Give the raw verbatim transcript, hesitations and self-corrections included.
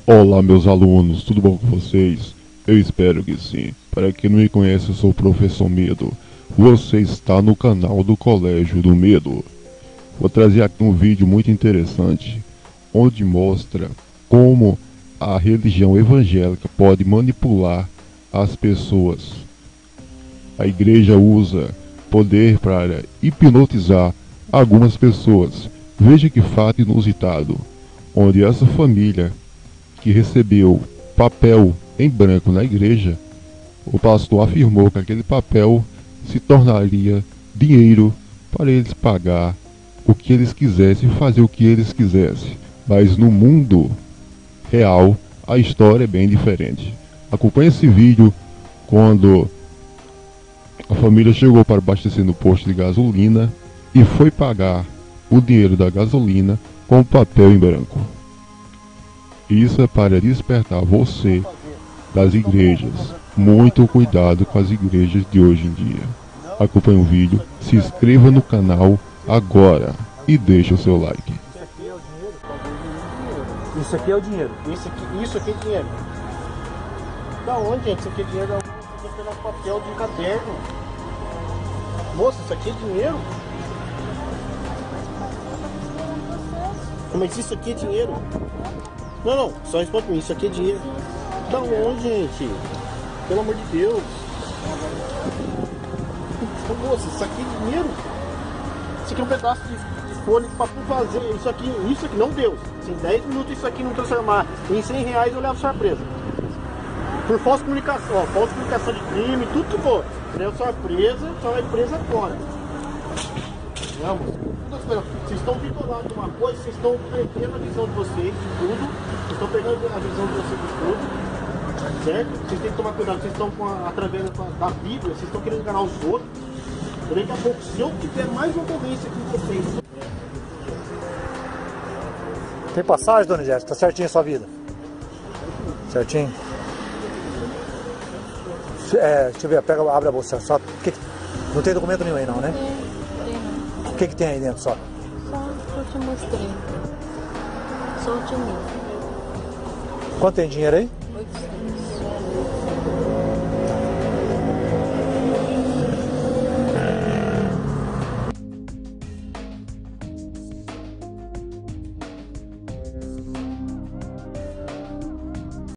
Olá, meus alunos, tudo bom com vocês? Eu espero que sim. Para quem não me conhece, eu sou o Professor Medo. Você está no canal do Colégio do Medo. Vou trazer aqui um vídeo muito interessante, onde mostra como a religião evangélica pode manipular as pessoas. A igreja usa poder para hipnotizar algumas pessoas. Veja que fato inusitado, onde essa família que recebeu papel em branco na igreja, o pastor afirmou que aquele papel se tornaria dinheiro para eles pagar o que eles quisessem e fazer o que eles quisessem. Mas no mundo real, a história é bem diferente. Acompanhe esse vídeo quando a família chegou para abastecer no posto de gasolina e foi pagar o dinheiro da gasolina com papel em branco. Isso é para despertar você das igrejas. Muito cuidado com as igrejas de hoje em dia. Acompanhe o vídeo, se inscreva no canal agora e deixe o seu like. Isso aqui é o dinheiro. Isso aqui, isso aqui é dinheiro. Da onde, gente? Isso aqui é dinheiro da onde? Isso aqui é pegar um papel de um caderno. Moça, isso aqui é dinheiro? Mas isso aqui é dinheiro? Não, não, só responde pra mim, isso aqui é dinheiro. Da onde, gente? Pelo amor de Deus. Moça, isso aqui é dinheiro? Isso aqui é um pedaço de, de folha de papel fazer. Isso aqui, isso aqui não deu. Se em dez minutos isso aqui não transformar em cem reais, eu levo surpresa. Por falsa comunicação, ó, falsa comunicação de crime, tudo que for. Levo surpresa, só vai presa agora. Vamos. Vocês estão vinculados de uma coisa, vocês estão perdendo a visão de vocês de tudo. Vocês estão pegando a visão de vocês de tudo. Certo? Vocês têm que tomar cuidado. Vocês estão com a, através da Bíblia, vocês estão querendo enganar os outros. Daqui a pouco, se eu tiver mais uma ocorrência aqui com vocês. Tem passagem, dona Jéssica? Tá certinho a sua vida? Certinho? É, deixa eu ver, pega, abre a bolsa. Só, que, não tem documento nenhum aí não, né? O que, que tem aí dentro só? Só que eu te mostrei. Só o dinheiro. Quanto tem dinheiro aí?